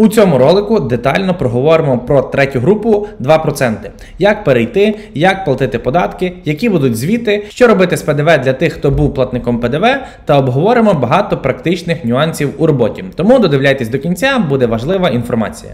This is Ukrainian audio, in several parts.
У цьому ролику детально проговоримо про третю групу 2%. Як перейти, як платити податки, які будуть звіти, що робити з ПДВ для тих, хто був платником ПДВ, та обговоримо багато практичних нюансів у роботі. Тому додивляйтесь до кінця, буде важлива інформація.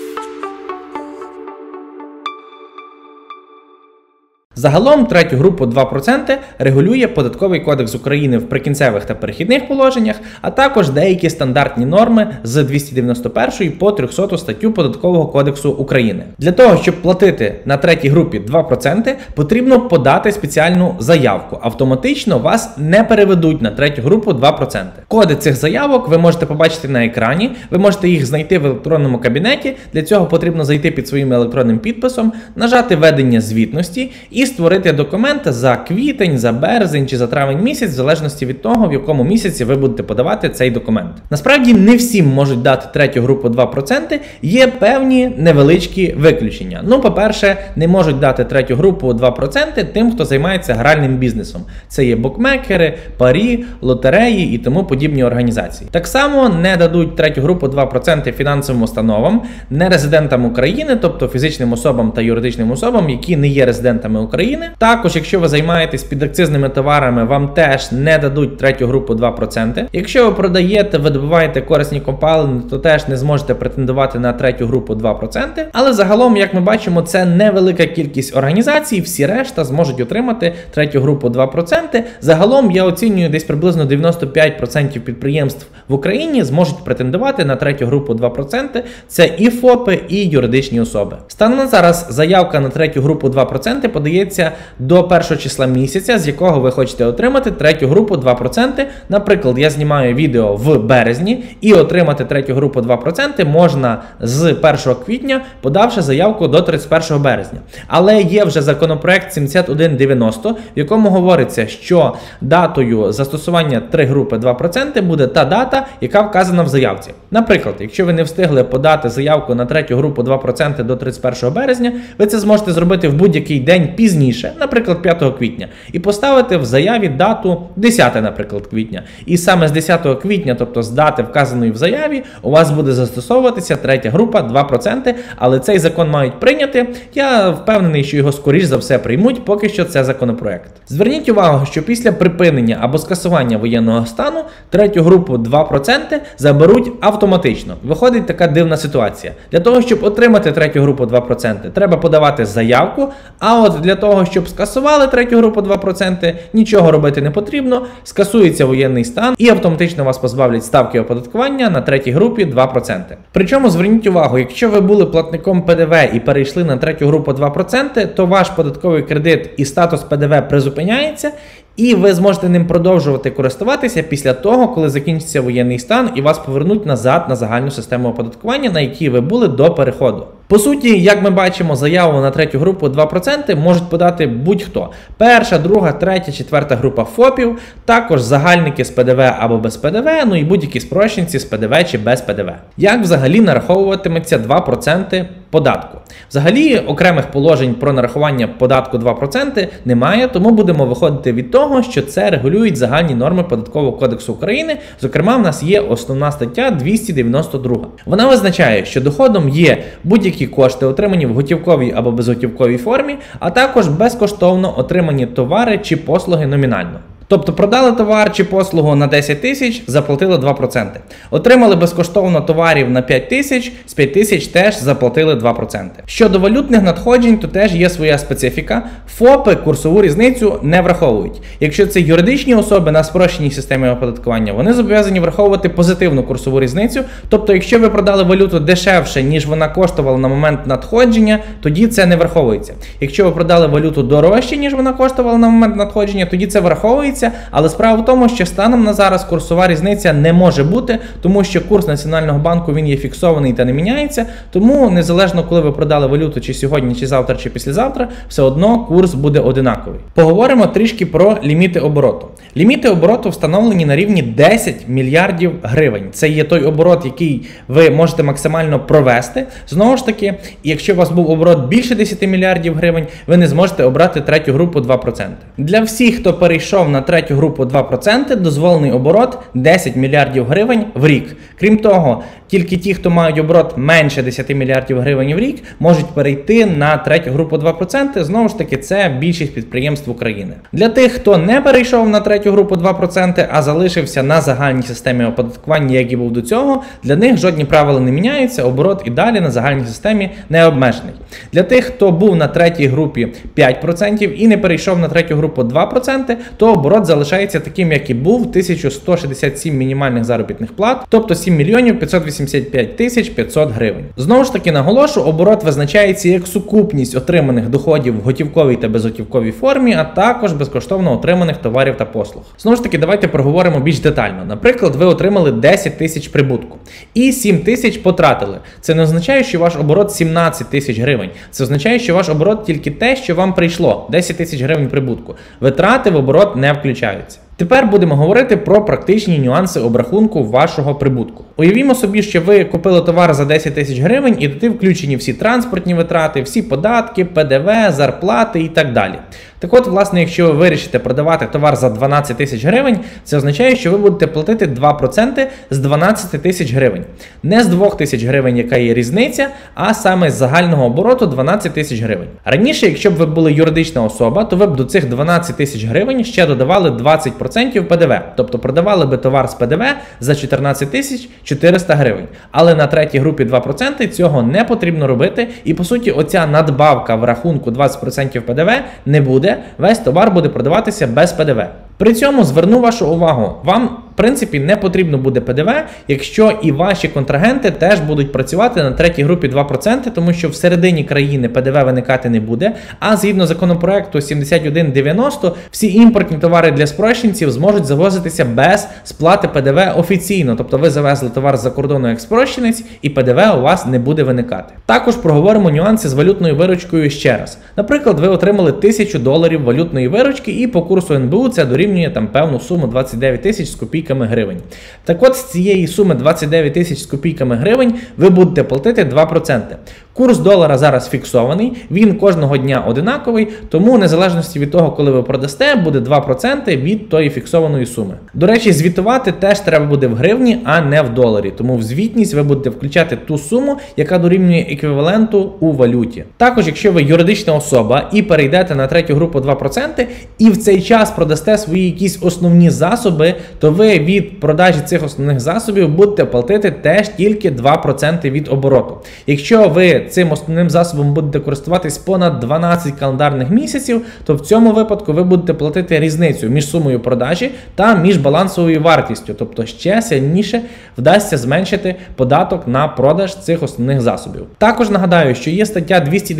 Загалом третю групу 2% регулює Податковий кодекс України в прикінцевих та перехідних положеннях, а також деякі стандартні норми з 291 по 300 статтю Податкового кодексу України. Для того, щоб платити на третій групі 2%, потрібно подати спеціальну заявку. Автоматично вас не переведуть на третю групу 2%. Коди цих заявок ви можете побачити на екрані, ви можете їх знайти в електронному кабінеті. Для цього потрібно зайти під своїм електронним підписом, нажати «Ведення звітності» і створити документ за квітень, за березень чи за травень місяць, в залежності від того, в якому місяці ви будете подавати цей документ. Насправді, не всім можуть дати третю групу 2%, є певні невеличкі виключення. Ну, по-перше, не можуть дати третю групу 2% тим, хто займається гральним бізнесом. Це є букмекери, парі, лотереї і тому подібні організації. Так само не дадуть третю групу 2% фінансовим установам, не резидентам України, тобто фізичним особам та юридичним особам, які не є резидентами України. Також, якщо ви займаєтесь підакцизними товарами, вам теж не дадуть третю групу 2%. Якщо ви продаєте, видобуваєте корисні копалини, то теж не зможете претендувати на третю групу 2%. Але загалом, як ми бачимо, це невелика кількість організацій, всі решта зможуть отримати третю групу 2%. Загалом, я оцінюю, десь приблизно 95% підприємств в Україні зможуть претендувати на третю групу 2%. Це і ФОПи, і юридичні особи. Станом на зараз заявка на третю групу 2% подається до першого числа місяця, з якого ви хочете отримати третю групу 2%. Наприклад, я знімаю відео в березні, і отримати третю групу 2% можна з 1 квітня, подавши заявку до 31 березня. Але є вже законопроект 7190, в якому говориться, що датою застосування 3 групи 2% буде та дата, яка вказана в заявці. Наприклад, якщо ви не встигли подати заявку на третю групу 2% до 31 березня, ви це зможете зробити в будь-який день пізніше, наприклад, 5 квітня, і поставити в заяві дату 10, наприклад, квітня. І саме з 10 квітня, тобто з дати, вказаної в заяві, у вас буде застосовуватися третя група 2%, але цей закон мають прийняти. Я впевнений, що його скоріш за все приймуть, поки що це законопроект. Зверніть увагу, що після припинення або скасування воєнного стану третю групу 2% заберуть автоматично. Виходить така дивна ситуація. Для того, щоб отримати третю групу 2%, треба подавати заявку, а от для того, щоб скасували третю групу 2%, нічого робити не потрібно, скасується воєнний стан і автоматично вас позбавлять ставки оподаткування на третій групі 2%. Причому зверніть увагу, якщо ви були платником ПДВ і перейшли на третю групу 2%, то ваш податковий кредит і статус ПДВ призупиняється, і ви зможете ним продовжувати користуватися після того, коли закінчиться воєнний стан і вас повернуть назад на загальну систему оподаткування, на якій ви були до переходу. По суті, як ми бачимо, заяву на третю групу 2% можуть подати будь-хто. Перша, друга, третя, четверта група ФОПів, також загальники з ПДВ або без ПДВ, ну і будь-які спрощенці з ПДВ чи без ПДВ. Як взагалі нараховуватиметься 2% податку? Взагалі, окремих положень про нарахування податку 2% немає, тому будемо виходити від того, що це регулюють загальні норми Податкового кодексу України. Зокрема, в нас є основна стаття 292. Вона визначає, що доходом є будь-які кошти, отримані в готівковій або безготівковій формі, а також безкоштовно отримані товари чи послуги номінально. Тобто продали товар чи послугу на 10 тисяч, заплатили 2%. Отримали безкоштовно товарів на 5 тисяч, з 5 тисяч теж заплатили 2%. Щодо валютних надходжень, то теж є своя специфіка. ФОПи курсову різницю не враховують. Якщо це юридичні особи на спрощеній системі оподаткування, вони зобов'язані враховувати позитивну курсову різницю. Тобто, якщо ви продали валюту дешевше, ніж вона коштувала на момент надходження, тоді це не враховується. Якщо ви продали валюту дорожче, ніж вона коштувала на момент надходження, тоді це враховується. Але справа в тому, що станом на зараз курсова різниця не може бути, тому що курс Національного банку він є фіксований та не міняється, тому незалежно коли ви продали валюту чи сьогодні, чи завтра, чи післязавтра, все одно курс буде одинаковий. Поговоримо трішки про ліміти обороту. Ліміти обороту встановлені на рівні 10 мільярдів гривень. Це є той оборот, який ви можете максимально провести. Знову ж таки, якщо у вас був оборот більше 10 мільярдів гривень, ви не зможете обрати третю групу 2%. Для всіх, хто перейшов на третю групу 2% дозволений оборот 10 мільярдів гривень в рік. Крім того, тільки ті, хто мають оборот менше 10 мільярдів гривень в рік, можуть перейти на третю групу 2%. Знову ж таки, це більшість підприємств України. Для тих, хто не перейшов на третю групу 2%, а залишився на загальній системі оподаткування, як і був до цього, для них жодні правила не міняються, оборот і далі на загальній системі не обмежений. Для тих, хто був на третій групі 5% і не перейшов на третю групу 2%, то оборот залишається таким, як і був, 1167 мінімальних заробітних плат, тобто 7 мільйонів 585 тисяч 500 гривень. Знову ж таки наголошу, оборот визначається як сукупність отриманих доходів в готівковій та безготівковій формі, а також безкоштовно отриманих товарів та послуг. Знову ж таки, давайте проговоримо більш детально. Наприклад, ви отримали 10 тисяч прибутку і 7 тисяч потратили. Це не означає, що ваш оборот 17 тисяч гривень. Це означає, що ваш оборот тільки те, що вам прийшло. 10 тисяч гривень прибутку. Витрати в оборот не включаються. Тепер будемо говорити про практичні нюанси обрахунку вашого прибутку. Уявімо собі, що ви купили товар за 10 тисяч гривень і туди включені всі транспортні витрати, всі податки, ПДВ, зарплати і так далі. Так от, власне, якщо ви вирішите продавати товар за 12 тисяч гривень, це означає, що ви будете платити 2% з 12 тисяч гривень. Не з 2 тисяч гривень, яка є різниця, а саме з загального обороту 12 тисяч гривень. Раніше, якщо б ви були юридична особа, то ви б до цих 12 тисяч гривень ще додавали 20% ПДВ. Тобто продавали би товар з ПДВ за 14 тисяч 400 гривень. Але на третій групі 2% цього не потрібно робити. І, по суті, оця надбавка в рахунку 20% ПДВ не буде. Весь товар буде продаватися без ПДВ. При цьому зверну вашу увагу, вам в принципі не потрібно буде ПДВ, якщо і ваші контрагенти теж будуть працювати на третій групі 2%, тому що всередині країни ПДВ виникати не буде, а згідно законопроекту 7190 всі імпортні товари для спрощенців зможуть завозитися без сплати ПДВ офіційно, тобто ви завезли товар з-за кордону як спрощенець і ПДВ у вас не буде виникати. Також проговоримо нюанси з валютною виручкою ще раз. Наприклад, ви отримали $1000 валютної виручки і по курсу НБУ це дорівнює там певну суму 29 тисяч з копійками гривень. Так от з цієї суми 29 тисяч з копійками гривень ви будете платити 2%. Курс долара зараз фіксований, він кожного дня одинаковий, тому незалежності від того, коли ви продасте, буде 2% від тої фіксованої суми. До речі, звітувати теж треба буде в гривні, а не в доларі, тому в звітність ви будете включати ту суму, яка дорівнює еквіваленту у валюті. Також, якщо ви юридична особа і перейдете на третю групу 2% і в цей час продасте свої якісь основні засоби, то ви від продажі цих основних засобів будете платити теж тільки 2% від обороту. Якщо ви цим основним засобом будете користуватись понад 12 календарних місяців, то в цьому випадку ви будете платити різницю між сумою продажі та між балансовою вартістю, тобто ще сильніше вдасться зменшити податок на продаж цих основних засобів. Також нагадаю, що є стаття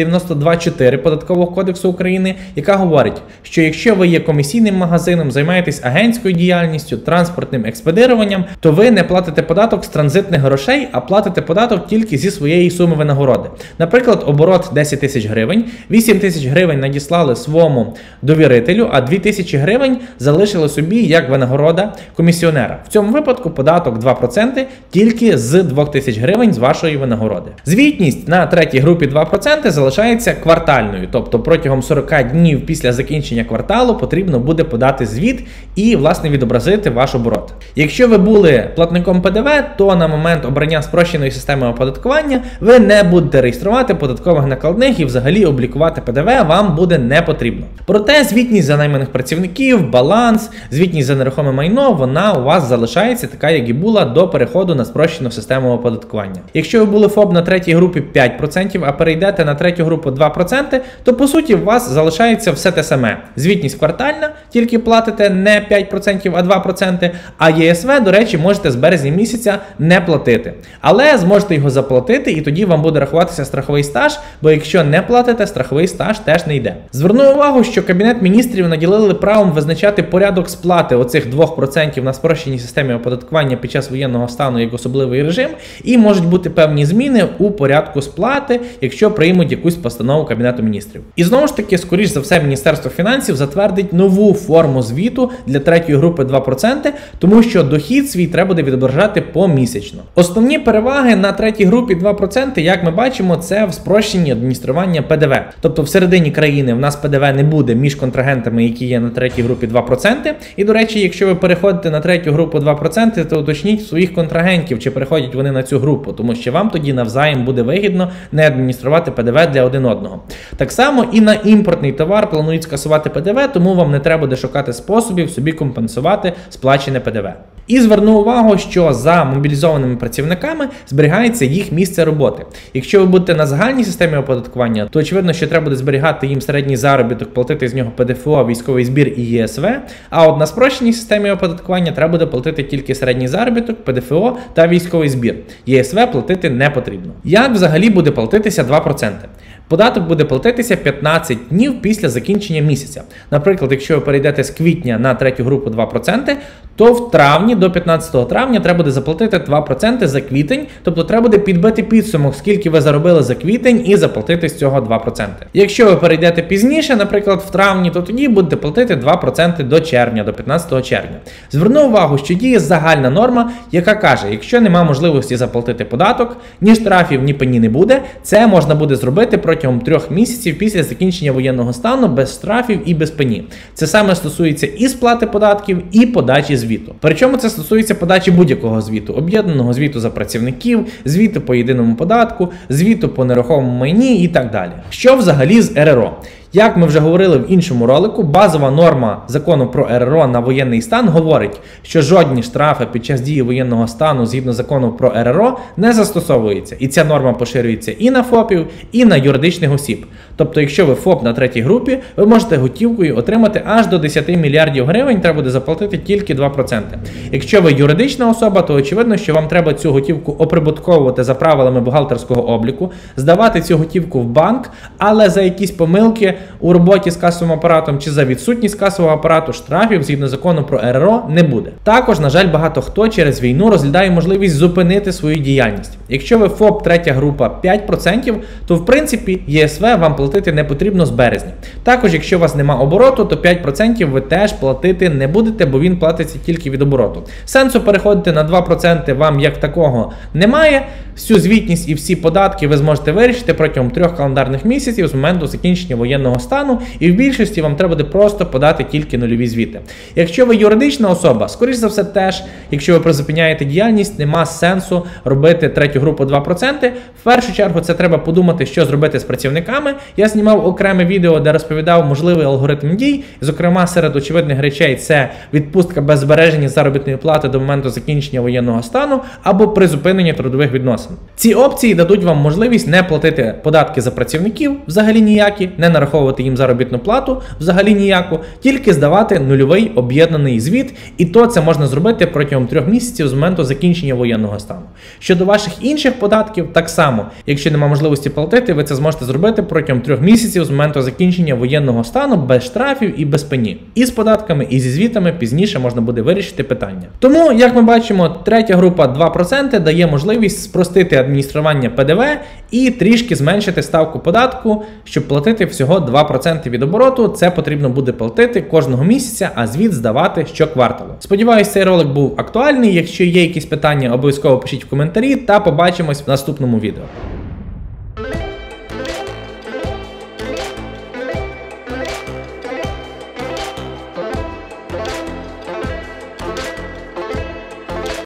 292.4 Податкового кодексу України, яка говорить, що якщо ви є комісійним магазином, займаєтесь агентською діяльністю, транспортним експедируванням, то ви не платите податок з транзитних грошей, а платите податок тільки зі своєї суми винагороди. Наприклад, оборот 10 тисяч гривень, 8 тисяч гривень надіслали своєму довірителю, а 2 тисячі гривень залишили собі як винагорода комісіонера. В цьому випадку податок 2% тільки з 2 тисяч гривень з вашої винагороди. Звітність на третій групі 2% залишається квартальною, тобто протягом 40 днів після закінчення кварталу потрібно буде подати звіт і, власне, відобразити ваш оборот. Якщо ви були платником ПДВ, то на момент обрання спрощеної системи оподаткування ви не будете реєструвати податкових накладних і взагалі облікувати ПДВ вам буде не потрібно. Проте звітність за найманих працівників, баланс, звітність за нерухоме майно, вона у вас залишається така, як і була до переходу на спрощену систему оподаткування. Якщо ви були ФОП на третій групі 5%, а перейдете на третю групу 2%, то по суті у вас залишається все те саме. Звітність квартальна, тільки платите не 5%, а 2%, а ЄСВ, до речі, можете з березня місяця не платити. Але зможете його заплатити і тоді вам буде рахуватися страховий стаж, бо якщо не платите, страховий стаж теж не йде. Зверну увагу, що Кабінет міністрів наділили правом визначати порядок сплати оцих 2% на спрощеній системі оподаткування під час воєнного стану як особливий режим, і можуть бути певні зміни у порядку сплати, якщо приймуть якусь постанову Кабінету міністрів. І знову ж таки, скоріш за все, Міністерство фінансів затвердить нову форму звіту для третьої групи 2%, тому що дохід свій треба буде відображати помісячно. Основні переваги на третій групі 2%, як ми бачимо, це в спрощенні адміністрування ПДВ. Тобто всередині країни в нас ПДВ не буде між контрагентами, які є на третій групі 2%. І, до речі, якщо ви переходите на третю групу 2%, то уточніть своїх контрагентів, чи переходять вони на цю групу, тому що вам тоді навзаєм буде вигідно не адмініструвати ПДВ для один одного. Так само і на імпортний товар планують скасувати ПДВ, тому вам не треба буде шукати способів собі компенсувати сплачене ПДВ. І зверну увагу, що за мобілізованими працівниками зберігається їх місце роботи. Якщо ви будете на загальній системі оподаткування, то очевидно, що треба буде зберігати їм середній заробіток, платити з нього ПДФО, військовий збір і ЄСВ, а от на спрощеній системі оподаткування треба буде платити тільки середній заробіток, ПДФО та військовий збір. ЄСВ платити не потрібно. Як взагалі буде платитися 2%? Податок буде платитися 15 днів після закінчення місяця. Наприклад, якщо ви перейдете з квітня на третю групу 2%, то в травні до 15 травня треба буде заплатити 2% за квітень, тобто треба буде підбити підсумок, скільки ви заробили за квітень і заплатити з цього 2%. Якщо ви перейдете пізніше, наприклад, в травні, то тоді будете платити 2% до червня, до 15 червня. Зверну увагу, що діє загальна норма, яка каже, якщо нема можливості заплатити податок, ні штрафів, ні пені не буде, це можна буде зробити протягом 3 місяців після закінчення воєнного стану без штрафів і без пені. Це саме стосується і сплати податків, і подачі звіту. Причому це стосується подачі будь-якого звіту, об'єднаного звіту за працівників, звіту по єдиному податку, звіту по нерухомому майні і так далі. Що взагалі з РРО? Як ми вже говорили в іншому ролику, базова норма закону про РРО на воєнний стан говорить, що жодні штрафи під час дії воєнного стану згідно закону про РРО не застосовуються. І ця норма поширюється і на ФОПів, і на юридичних осіб. Тобто, якщо ви ФОП на третій групі, ви можете готівкою отримати аж до 10 мільярдів гривень, треба буде заплатити тільки 2%. Якщо ви юридична особа, то очевидно, що вам треба цю готівку оприбутковувати за правилами бухгалтерського обліку, здавати цю готівку в банк, але за якісь помилки у роботі з касовим апаратом чи за відсутність касового апарату штрафів згідно закону про РРО не буде. Також, на жаль, багато хто через війну розглядає можливість зупинити свою діяльність. Якщо ви ФОП третя група 5%, то в принципі ЄСВ вам платити не потрібно з березня. Також, якщо у вас нема обороту, то 5% ви теж платити не будете, бо він платиться тільки від обороту. Сенсу переходити на 2% вам як такого немає. Всю звітність і всі податки ви зможете вирішити протягом 3 календарних місяців з моменту закінчення воєнного стану, і в більшості вам треба буде просто подати тільки нульові звіти. Якщо ви юридична особа, скоріш за все теж, якщо ви призупиняєте діяльність, нема сенсу робити третю групу 2%. В першу чергу це треба подумати, що зробити з працівниками. Я знімав окреме відео, де розповідав можливий алгоритм дій. Зокрема, серед очевидних речей це відпустка без збереження заробітної плати до моменту закінчення воєнного стану або призупинення трудових відносин. Ці опції дадуть вам можливість не платити податки за працівників, взагалі ніякі, не нараховувати їм заробітну плату, взагалі ніяку, тільки здавати нульовий об'єднаний звіт, і то це можна зробити протягом 3 місяців з моменту закінчення воєнного стану. Щодо ваших інших податків, так само, якщо немає можливості платити, ви це зможете зробити протягом 3 місяців з моменту закінчення воєнного стану без штрафів і без пені. І з податками, і зі звітами пізніше можна буде вирішити питання. Тому, як ми бачимо, третя група 2% дає можливість спростити адміністрування ПДВ і трішки зменшити ставку податку, щоб платити всього 2% від обороту. Це потрібно буде платити кожного місяця, а звіт здавати щокварталу. Сподіваюсь, цей ролик був актуальний. Якщо є якісь питання, обов'язково пишіть в коментарі та побачимось в наступному відео.